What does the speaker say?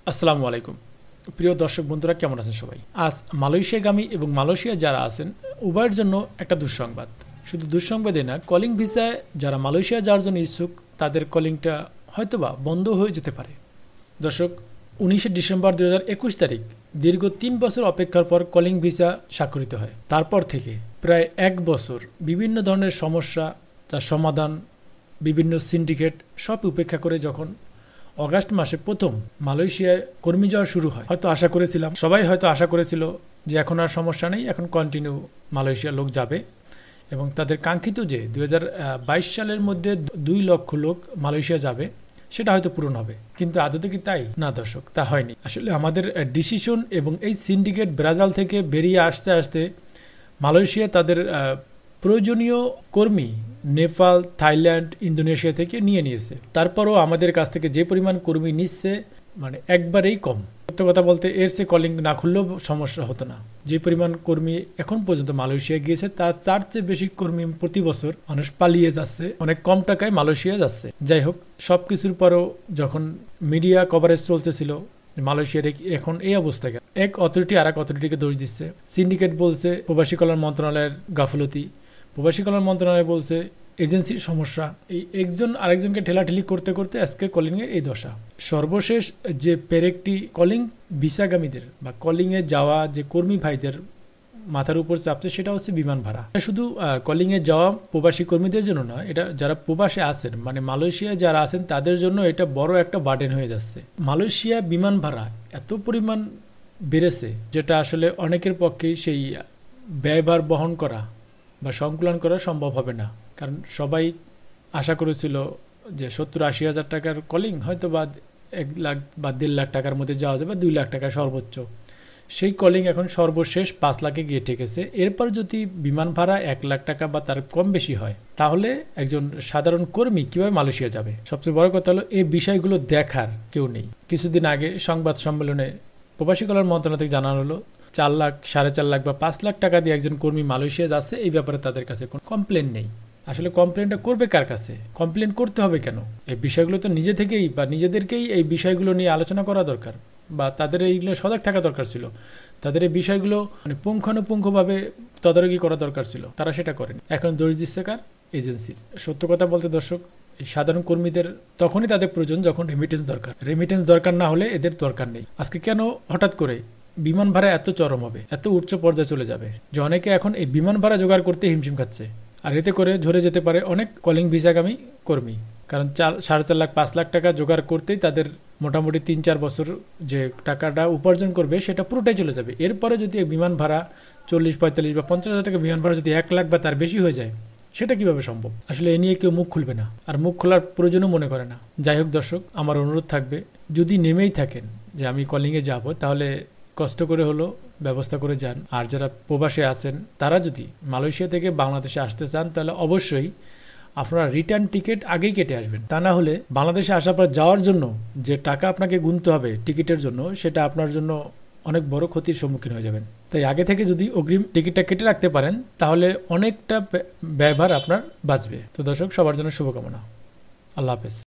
আসসালামু আলাইকুম প্রিয় দর্শক বন্ধুরা, কেমন আছেন সবাই? আজ মালয়েশিয়াগামী এবং মালয়েশিয়া যারা আছেন উভয়ের জন্য একটা দুঃসংবাদ। শুধু দুঃসংবাদই না, কলিং ভিসায় যারা মালয়েশিয়া যাওয়ার জন্য ইচ্ছুক তাদের কলিংটা হয়তোবা বন্ধ হয়ে যেতে পারে। দর্শক, 19 ডিসেম্বর 2021 তারিখ দীর্ঘ 3 বছর অপেক্ষার পর কলিং ভিসা স্বাক্ষরিত হয়। তারপর থেকে প্রায় 1 বছর বিভিন্ন ধরনের সমস্যা, তার সমাধান, বিভিন্ন সিন্ডিকেট সব উপেক্ষা করে যখন অগাস্ট মাসে প্রথম মালয়েশিয়ায় কর্মী যাওয়া শুরু হয়, সবাই হয়তো আশা করেছিল যে এখন আর সমস্যা নেই, এখন কন্টিনিউ মালয়েশিয়ার লোক যাবে এবং তাদের কাঙ্ক্ষিত যে 2022 সালের মধ্যে 2 লক্ষ লোক মালয়েশিয়া যাবে সেটা হয়তো পূরণ হবে। কিন্তু আদতে কি তাই? না দর্শক, তা হয়নি। আসলে আমাদের ডিসিশন এবং এই সিন্ডিকেট ব্রাজিল থেকে বেরিয়ে আসতে আসতে মালয়েশিয়া তাদের প্রয়োজনীয় কর্মী নেপাল, থাইল্যান্ড, ইন্দোনেশিয়া থেকে নিয়েছে। তারপরও আমাদের কাছ থেকে যে পরিমাণ কর্মী নিচ্ছে মানে একবারেই কম। সত্য কথা বলতে এর চেয়ে কলিং না খুললেও সমস্যা হতো না। যে পরিমাণ কর্মী এখন পর্যন্ত মালয়েশিয়া গিয়েছে তার চেয়ে বেশি কর্মী প্রতি বছর মানুষ পালিয়ে যাচ্ছে, অনেক কম টাকায় মালয়েশিয়া যাচ্ছে। যাই হোক, সব কিছুর পরও যখন মিডিয়া কভারেজ চলতেছিল মালয়েশিয়ার এখন এই অবস্থা, এক অথরিটি আর এক অথরিটিকে দোষ দিচ্ছে। সিন্ডিকেট বলছে প্রবাসী কল্যাণ মন্ত্রণালয়ের গাফলতি, প্রবাসী কল্যাণ মন্ত্রণালয় বলছে এজেন্সির সমস্যা। এই একজন আরেকজনকে ঠেলাঠেলি করতে করতে আজকে কলিংয়ের এই দশা। সর্বশেষ যে পেরেকটি কলিং ভিসাগামীদের বা কলিংয়ে যাওয়া যে কর্মী ভাইদের মাথার উপর চাপছে সেটা হচ্ছে বিমান ভাড়া। শুধু কলিংয়ে যাওয়া প্রবাসী কর্মীদের জন্য না, এটা যারা প্রবাসে আছেন মানে মালয়েশিয়ায় যারা আছেন তাদের জন্য এটা বড় একটা বার্ডেন হয়ে যাচ্ছে। মালয়েশিয়া বিমান ভাড়া এত পরিমাণ বেড়েছে যেটা আসলে অনেকের পক্ষেই সেই ব্যয়ভার বহন করা বা সংকুলন করা সম্ভব হবে না। কারণ সবাই আশা করেছিল যে 70-80 হাজার টাকার কলিং হয়তো বা 1 লাখ বা 1.5 লাখ টাকার মধ্যে যাওয়া যাবে, 2 লাখ টাকা সর্বোচ্চ। সেই কলিং এখন সর্বশেষ 5 লাখে গিয়ে ঠেকেছে। এরপর যদি বিমান ভাড়া 1 লাখ টাকা বা তার কম বেশি হয় তাহলে একজন সাধারণ কর্মী কিভাবে মালয়েশিয়া যাবে? সবচেয়ে বড় কথা হলো এই বিষয়গুলো দেখার কেউ নেই। কিছুদিন আগে সংবাদ সম্মেলনে প্রবাসী কল্যাণ মন্ত্রণালয় থেকে জানানো হলো 4 লাখ, 4.5 লাখ বা 5 লাখ টাকা দিয়ে একজন কর্মী মালয়েশিয়া যাচ্ছে, এই ব্যাপারে তাদের কাছে কোনো কমপ্লেন নেই। আসলে কমপ্লেনটা করবে কার কাছে? কমপ্লেন করতে হবে কেন? এই বিষয়গুলো তো নিজে থেকেই বা নিজেদেরকেই এই বিষয়গুলো নিয়ে আলোচনা করা দরকার বা তাদের এইগুলো সজাগ থাকা দরকার ছিল। তাদের এই বিষয়গুলো মানে পুঙ্খানুপুঙ্খভাবে তদারকি করা দরকার ছিল, তারা সেটা করেনি। এখন দোষ দিচ্ছে কার? এজেন্সির। সত্য কথা বলতে দর্শক, এই সাধারণ কর্মীদের তখনই তাদের প্রয়োজন যখন রেমিটেন্স দরকার। রেমিটেন্স দরকার না হলে এদের দরকার নেই। আজকে কেন হঠাৎ করে বিমান ভাড়া এত চরম হবে, এত উচ্চ পর্যায়ে চলে যাবে যে অনেকে এখন এই বিমান ভাড়া জোগাড় করতে হিমশিম খাচ্ছে। আর এতে করে ঝরে যেতে পারে অনেক কলিং ভিসাগামী কর্মী। কারণ 4.5 লাখ 5 লাখ টাকা জোগাড় করতেই তাদের মোটামুটি 3-4 বছর যে টাকাটা উপার্জন করবে সেটা পুরোটাই চলে যাবে। এরপরে যদি বিমান ভাড়া 40-45 বা 50 হাজার টাকা বিমান ভাড়া যদি 1 লাখ বা তার বেশি হয়ে যায়, সেটা কিভাবে সম্ভব? আসলে এ নিয়ে কেউ মুখ খুলবে না, আর মুখ খোলার প্রয়োজনও মনে করে না। যাই হোক দর্শক, আমার অনুরোধ থাকবে যদি নেমেই থাকেন যে আমি কলিংয়ে যাব, তাহলে কষ্ট করে হলো ব্যবস্থা করে যান। আর যারা প্রবাসে আছেন তারা যদি মালয়েশিয়া থেকে বাংলাদেশে আসতে চান তাহলে অবশ্যই আপনারা রিটার্ন টিকিট আগেই কেটে আসবেন। তা না হলে বাংলাদেশে আসার পর যাওয়ার জন্য যে টাকা আপনাকে গুনতে হবে টিকিটের জন্য, সেটা আপনার জন্য অনেক বড় ক্ষতির সম্মুখীন হয়ে যাবেন। তাই আগে থেকে যদি অগ্রিম টিকিটটা কেটে রাখতে পারেন তাহলে অনেকটা ব্যয়ভার আপনার বাঁচবে। তো দর্শক, সবার জন্য শুভকামনা। আল্লাহ হাফেজ।